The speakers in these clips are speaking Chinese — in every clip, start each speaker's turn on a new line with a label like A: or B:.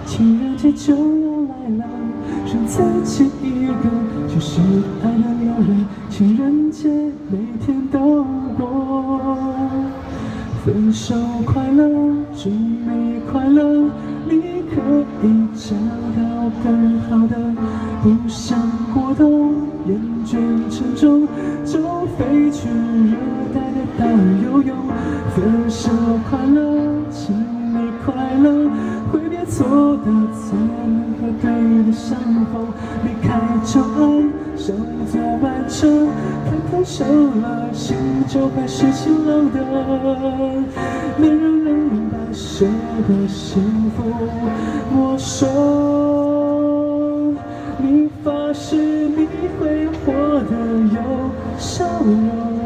A: 情人节就要来了，剩自己一个，却是爱的两人。情人节每天都过，分手快乐，祝你快乐，你可以找到更好的。不想过冬，厌倦沉重，就飞去热带的岛屿游泳。分手快乐，请你快乐，挥别错的才能和对的相逢。离开旧爱，像坐慢车，看透手了，心就会是晴朗的。没人能把谁的幸福没收。你发誓你会活得有笑容。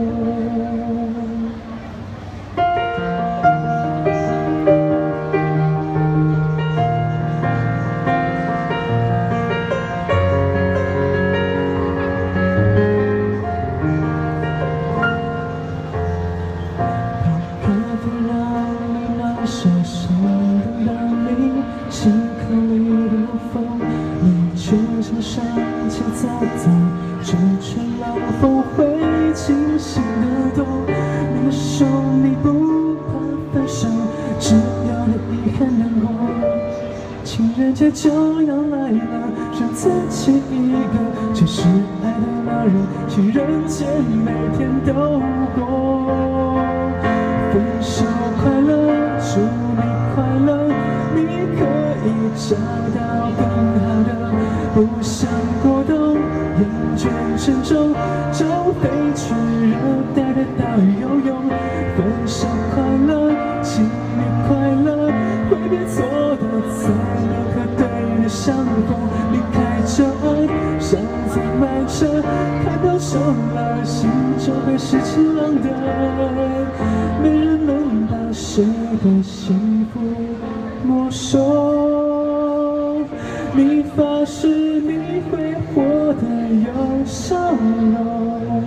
A: 手上等到你，心口里的风，你却常上前走走，这吹老风会清醒的懂。你的手你不怕分手，只有的遗憾难过。情人节就要来了，剩自己一个，却是爱的那人。情人节每天都过，分手快乐，祝你快乐，你可以找到更好的。不想过冬，厌倦沉重，就飞去热带的岛屿游泳。分手快乐，请你快乐，挥别错的才能和对的相逢。离开这爱，像坐慢车，看到手了，心就会是晴朗的。没人能把谁的幸福没收。你发誓你会活得有笑容，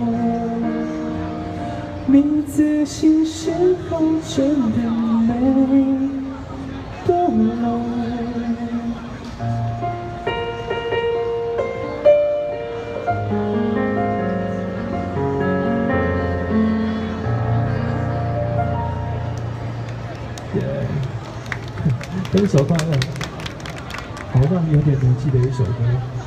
A: 你自信时候真的没多浓。
B: 分手快乐，好让有点年纪的一首歌。